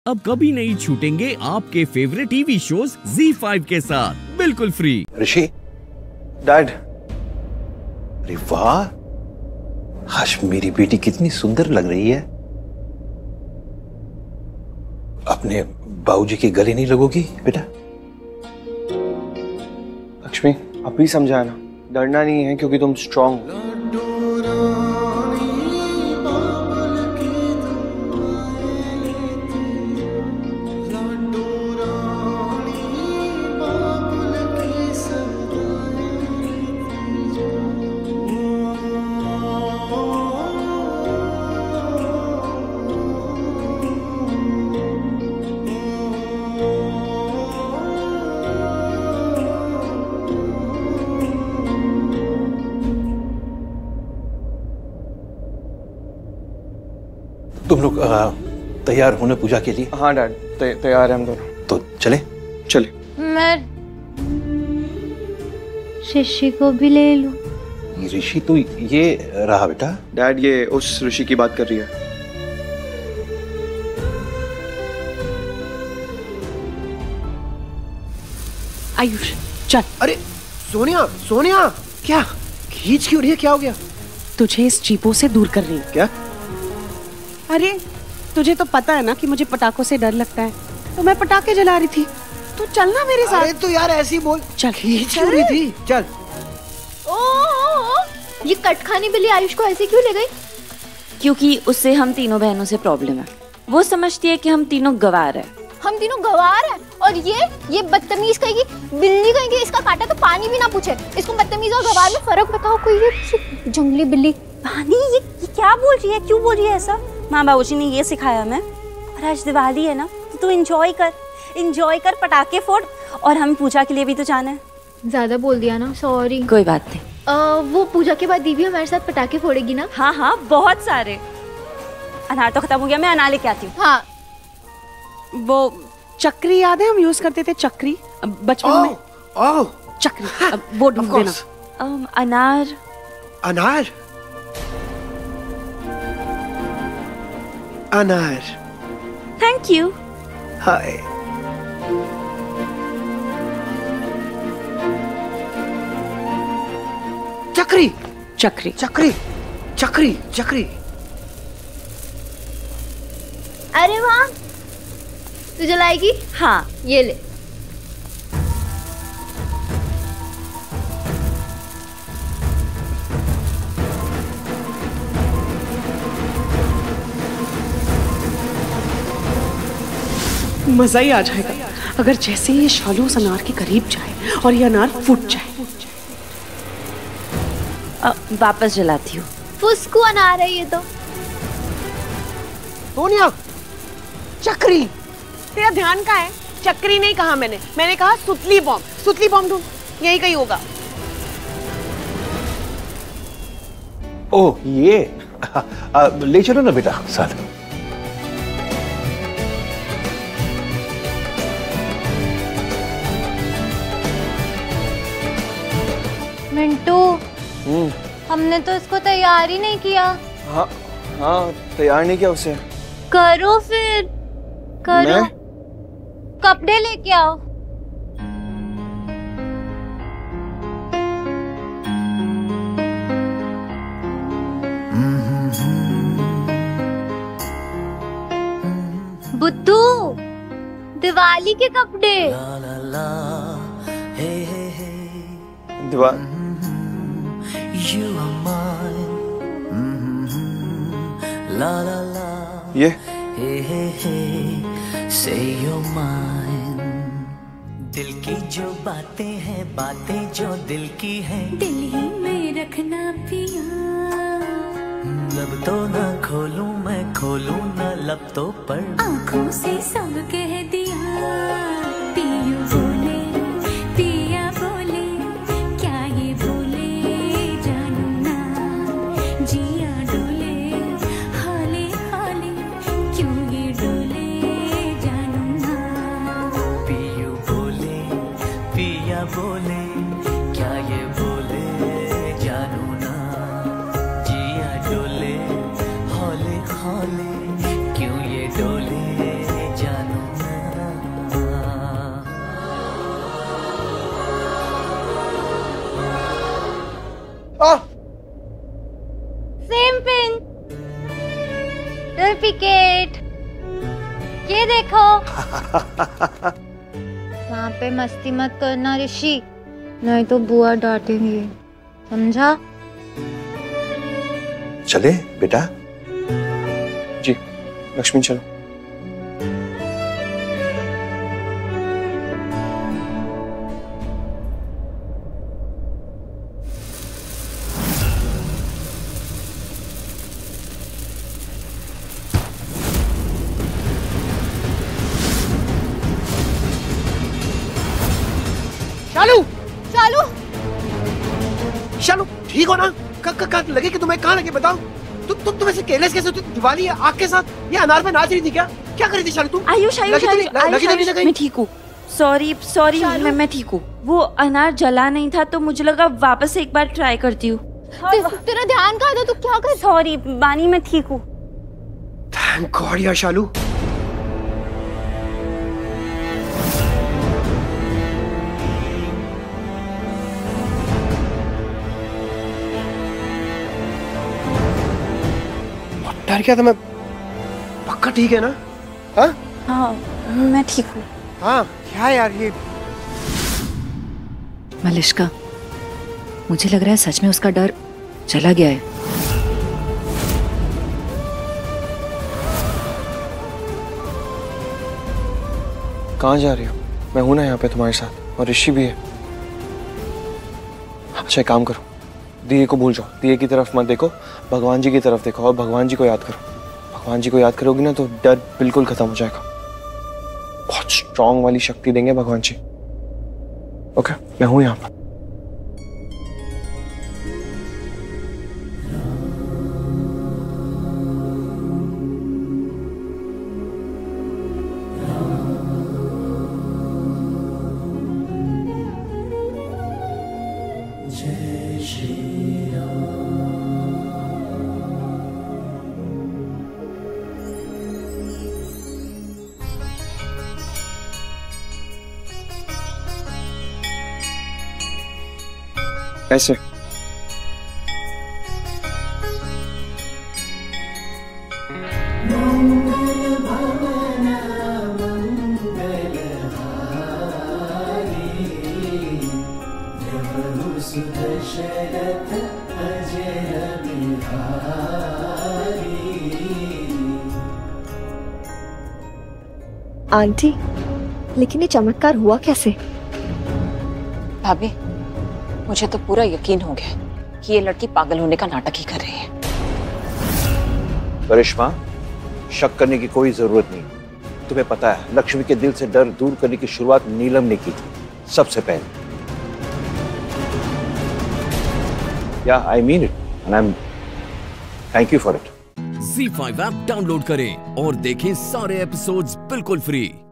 अब कभी नहीं छूटेंगे आपके फेवरेट टीवी शोज ZEE5 के साथ बिल्कुल फ्री। ऋषि, डैड, अरे वाह, आज मेरी बेटी कितनी सुंदर लग रही है। अपने बाबूजी के गले नहीं लगोगी बेटा? लक्ष्मी, आप भी समझाना, डरना नहीं है क्योंकि तुम स्ट्रांग हो। तुम लोग तैयार होने पूजा के लिए? हाँ डैड, तैयार हैं हम दोनों। तो चले? मैं ऋषि को भी ले लूं? ऋषि तो ये रहा बेटा। डैड, ये उस ऋषि की बात कर रही है। आयुष चल। अरे सोनिया, सोनिया, क्या खींच क्यों रही है? क्या हो गया? तुझे इस चीपों से दूर कर रही हूँ। क्या? अरे तुझे तो पता है ना कि मुझे पटाखों से डर लगता है, तो मैं पटाखे जला रही थी। तू चलना मेरे साथ। अरे तो यार ऐसे ही बोल। चल। खींच क्यों रही थी? चल। ये कटखानी बिल्ली आयुष को ऐसे क्यों ले गई? क्योंकि उससे हम तीनों बहनों से प्रॉब्लम है। वो समझती है कि हम तीनों गवार हैं। हम तीनों गवार हैं और ये बदतमीज कहेगी बिल्ली कहेगी इसका काटा तो पानी भी ना पूछे। इसको बदतमीज और गवार में फर्क बताओ कोई। ये जंगली बिल्ली पानी, ये क्या बोल रही है? क्यों बोल रही है ऐसा? माँ बाबूजी ने ये सिखाया हमें। और आज दिवाली है ना, तो तू एंजॉय कर, पटाखे फोड़, और हम पूजा के लिए भी तो जाना है। ज्यादा बोल दिया ना, सॉरी। कोई बात नहीं। वो पूजा के बाद दीदी हमारे साथ पटाखे फोड़ेगी ना? हाँ हाँ, बहुत सारे। अनार तो खत्म हो गया, मैं अनार लेके आती हूँ। हाँ। वो चक्री याद है, हम यूज करते थे चक्री बचपन में। चक्री, वो ढूंढ देना। अनार। अनार, अनार। Thank you. हाय। चक्री, चक्री, चक्री, चक्री, चक्री। अरे वाह, तू जलाएगी? हाँ, ये ले। मजा ही आ जाएगा अगर जैसे ये शालू उस अनार के करीब जाए और ये अनार फूट जाए। वापस जलाती हूँ। फुस्कू अनार है ये तो। सोनिया, चक्री। तेरा ध्यान कहाँ है? चक्री नहीं कहा मैंने कहा सुतली बॉम्ब। सुतली बॉम्ब ढूंढ, यही कहीं होगा। ओह ये ले चलो ना बेटा साथ। मिंटू, हमने तो इसको तैयार ही नहीं किया। हाँ हाँ, तैयार नहीं किया उसे। करो फिर, करो। मैं? कपड़े लेके आओ। बुद्धू, दिवाली के कपड़े। ये Say you're mine. दिल की जो बातें हैं, बातें जो दिल की हैं, दिल ही में रखना पिया। लब तो ना खोलूं मैं, खोलूं ना लब तो पर आँखों से सब कह दिया। पिया बोले, पिया बोले, क्या ये बोले जानू ना। जिया डोले, हाले हाले, क्यों ये डोले जानू ना। पियू बोले, पिया बोले, क्या ये बोले जानू ना। जिया डोले, हौले हौले, क्यों ये डोले जानू ये देखो। वहाँ पे मस्ती मत करना ऋषि, नहीं तो बुआ डांटेंगे, समझा? चले बेटा। जी लक्ष्मी चलो। शालू चालू शालू ठीक हो ना? लगे कि तुम्हें कहाँ लगे बताओ? तुम ऐसे केयरलेस कैसे होती? दिवाली है आग के साथ, ये अनार पे नाच रही थी क्या? क्या कर रही थी शालू तुम? आयुष मैं ठीक हूँ। सॉरी मैं ठीक हूँ। वो अनार जला नहीं था तो मुझे लगा वापस एक बार ट्राई करती हूँ। तेरा ध्यान कहाँ था? तू क्या कर? सॉरी बानी, मैं ठीक हूँ। थैंक गॉड यार शालू। डर क्या था मैं? पक्का ठीक है ना? हाँ हाँ मैं ठीक हूँ। हाँ क्या यार ये? मलिष्का, मुझे लग रहा है सच में उसका डर चला गया है। कहाँ जा रही हो? मैं हूं ना यहाँ पे तुम्हारे साथ, और ऋषि भी है। अच्छा एक काम करो, दिए को भूल जाओ, दिए की तरफ मत देखो, भगवान जी की तरफ देखो और भगवान जी को याद करो। भगवान जी को याद करोगी ना तो डर बिल्कुल खत्म हो जाएगा। बहुत स्ट्रांग वाली शक्ति देंगे भगवान जी। ओके मैं हूं यहाँ पर। ऐसे आंटी, लेकिन ये चमत्कार हुआ कैसे? भाभी, मुझे तो पूरा यकीन हो गया कि ये लड़की पागल होने का नाटक ही कर रही है। करिश्मा, शक करने की कोई जरूरत नहीं। तुम्हें पता है लक्ष्मी के दिल से डर दूर करने की शुरुआत नीलम ने की थी सबसे पहले। Yeah, I mean it, and I'm thank you for it. ZEE5 app download करें और देखें सारे एपिसोड्स बिल्कुल फ्री।